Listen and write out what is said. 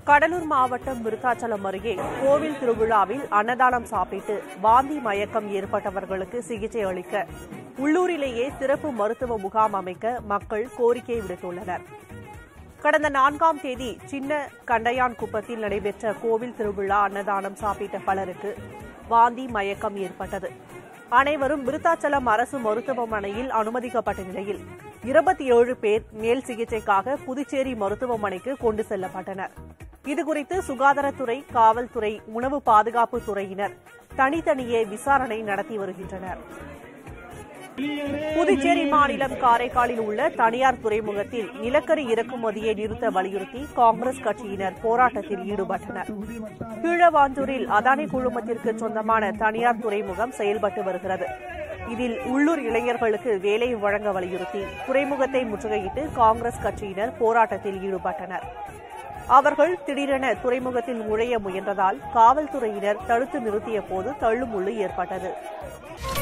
கடலூர் மாவட்டம் விருத்தாச்சலம் அருகே கோவில் திருவிழாவில் அன்னதானம் சாப்பிட்டு வாந்தி மயக்கம் ஏற்பட்டவர்களுக்கு சிகிச்சை அளிக்க உள்ளூரிலேயே சிறப்பு மருத்துவ முகாம் அமைக்க மக்கள் கோரிக்கை விடுத்துள்ளனர். கடந்த 4ஆம் தேதி சின்ன கண்டையான் குப்பத்தில் நடைபெற்ற கோவில் திருவிழா அன்னதானம் சாப்பிட்ட பலருக்கு வாந்தி மயக்கம் ஏற்பட்டது. அனைவரும் விருத்தாச்சலம் அரசு மருத்துவமனையில் அனுமதிக்கப்பட்ட நிலையில் 27 பேர் மேல் சிகிச்சைக்காக புதுச்சேரி மருத்துவமனைக்கு கொண்டு செல்லப்பட்டனர். இதுகுறித்து சுகாதாரத்துறை, காவல்துறை, உணவு பாதுகாப்பு துறையினர் தனித்தனியே விசாரணை நடத்தி வருகின்றனர். புதுச்சேரி மாநிலம் காரைக்காலில் உள்ள தனியார் துறைமுகத்தில் நிலக்கரி இறக்குமதியை நிறுத்த வலியுறுத்தி காங்கிரஸ் கட்சியினர் போராட்டத்தில் ஈடுபட்டனர். கீழவாஞ்சூரில் அதானி குழுமத்திற்கு சொந்தமான தனியார் துறைமுகம் செயல்பட்டு வருகிறது. இதில் உள்ளூர் இளைஞர்களுக்கு வேலை வழங்க வலியுறுத்தி துறைமுகத்தை முற்றுகையிட்டு காங்கிரஸ் கட்சியினர் போராட்டத்தில் ஈடுபட்டனர். அவர்கள் திடீரென துறைமுகத்தில் நுழைய முயன்றதால் காவல்துறையினர் தடுத்து நிறுத்திய போது தள்ளுமுள்ளு ஏற்பட்டது.